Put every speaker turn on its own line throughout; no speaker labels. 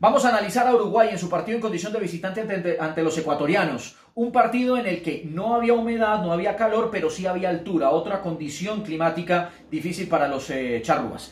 Vamos a analizar a Uruguay en su partido en condición de visitante ante los ecuatorianos. Un partido en el que no había humedad, no había calor, pero sí había altura. Otra condición climática difícil para los charrúas.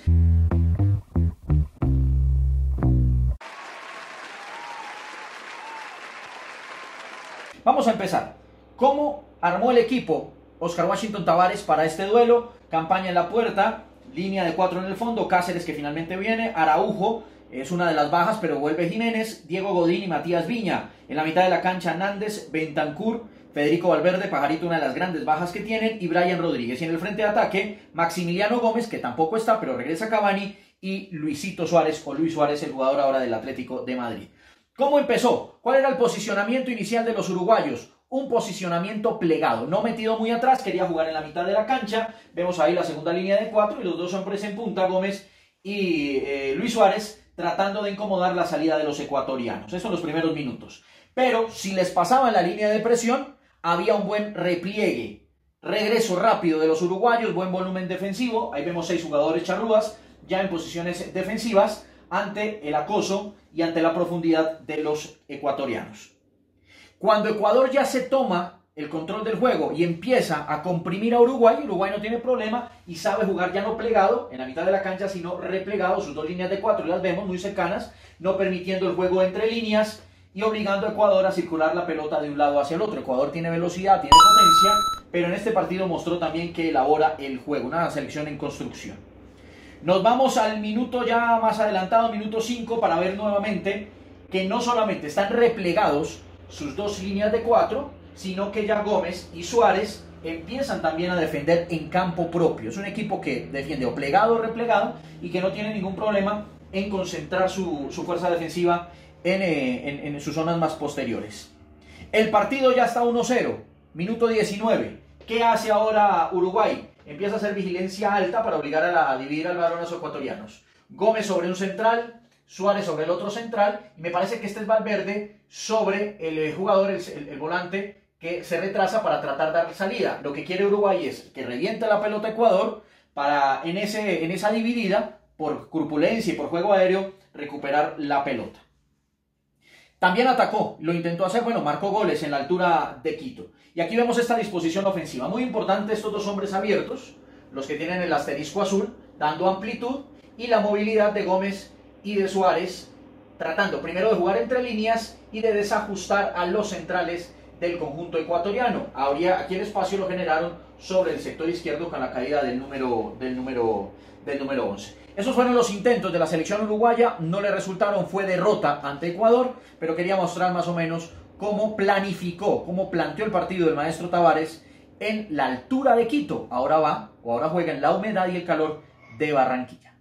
Vamos a empezar. ¿Cómo armó el equipo Oscar Washington Tabárez para este duelo? Campaña en la puerta, línea de 4 en el fondo, Cáceres que finalmente viene, Araujo es una de las bajas pero vuelve Jiménez, Diego Godín y Matías Viña. En la mitad de la cancha Nández, Bentancur, Federico Valverde, Pajarito, una de las grandes bajas que tienen, y Brian Rodríguez. Y en el frente de ataque, Maximiliano Gómez, que tampoco está pero regresa Cavani, y Luisito Suárez o Luis Suárez, el jugador ahora del Atlético de Madrid. ¿Cómo empezó? ¿Cuál era el posicionamiento inicial de los uruguayos? Un posicionamiento plegado, no metido muy atrás, quería jugar en la mitad de la cancha. Vemos ahí la segunda línea de 4 y los dos hombres en punta, Gómez y Luis Suárez, tratando de incomodar la salida de los ecuatorianos. Eso en los primeros minutos. Pero si les pasaban la línea de presión, había un buen repliegue. Regreso rápido de los uruguayos, buen volumen defensivo. Ahí vemos 6 jugadores charrúas ya en posiciones defensivas ante el acoso y ante la profundidad de los ecuatorianos. Cuando Ecuador ya se toma el control del juego y empieza a comprimir a Uruguay, Uruguay no tiene problema y sabe jugar ya no plegado en la mitad de la cancha, sino replegado, sus dos líneas de 4 las vemos muy cercanas, no permitiendo el juego entre líneas y obligando a Ecuador a circular la pelota de un lado hacia el otro. Ecuador tiene velocidad, tiene potencia, pero en este partido mostró también que elabora el juego, una selección en construcción. Nos vamos al minuto ya más adelantado, minuto 5, para ver nuevamente que no solamente están replegados sus dos líneas de 4, sino que ya Gómez y Suárez empiezan también a defender en campo propio. Es un equipo que defiende o plegado o replegado y que no tiene ningún problema en concentrar su fuerza defensiva en sus zonas más posteriores. El partido ya está 1-0, minuto 19. ¿Qué hace ahora Uruguay? Empieza a hacer vigilancia alta para obligar a dividir al balón a los ecuatorianos. Gómez sobre un central, Suárez sobre el otro central, y me parece que este es Valverde sobre el jugador, el volante, que se retrasa para tratar de dar salida. Lo que quiere Uruguay es que reviente la pelota Ecuador para en esa dividida, por corpulencia y por juego aéreo, recuperar la pelota. También atacó, lo intentó hacer, marcó goles en la altura de Quito. Y aquí vemos esta disposición ofensiva. Muy importante estos dos hombres abiertos, los que tienen el asterisco azul, dando amplitud, y la movilidad de Gómez y de Suárez, tratando primero de jugar entre líneas y de desajustar a los centrales del conjunto ecuatoriano. Aquí el espacio lo generaron sobre el sector izquierdo con la caída del número 11. Esos fueron los intentos de la selección uruguaya, no le resultaron, fue derrota ante Ecuador, pero quería mostrar más o menos cómo planificó, cómo planteó el partido del maestro Tabárez en la altura de Quito. Ahora juega en la humedad y el calor de Barranquilla.